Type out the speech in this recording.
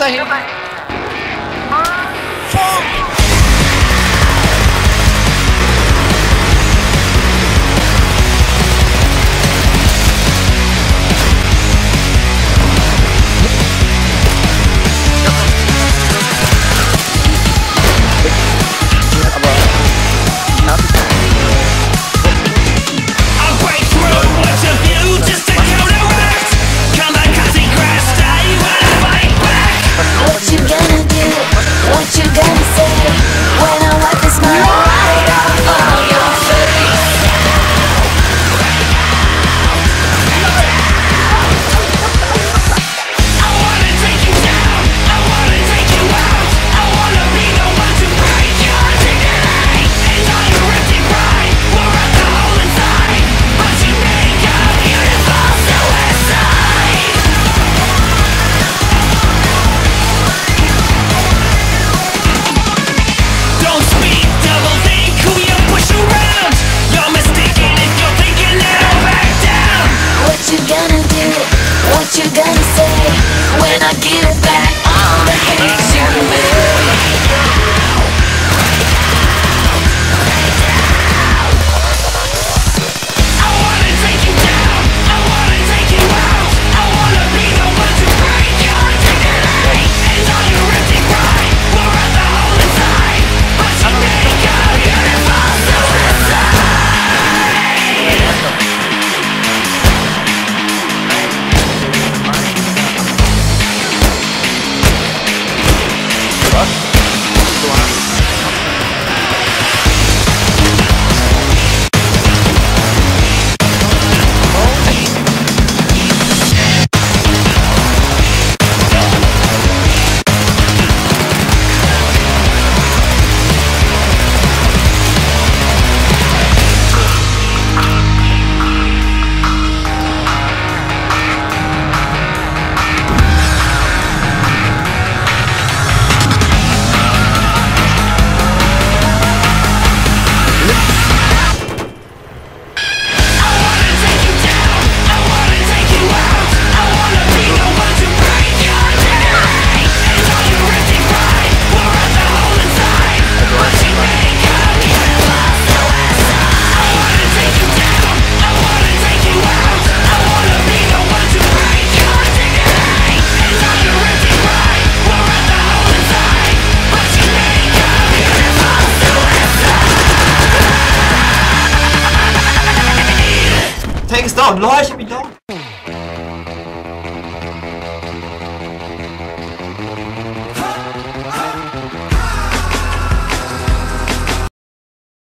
dahin. What you gonna say when I give back all the hate you made? I wanna take you down, I wanna take you out, I wanna be the one to break your dignity. And all your empty pride will rot the hole inside, but you make a beautiful suicide. Take a stop, Lord, should be done.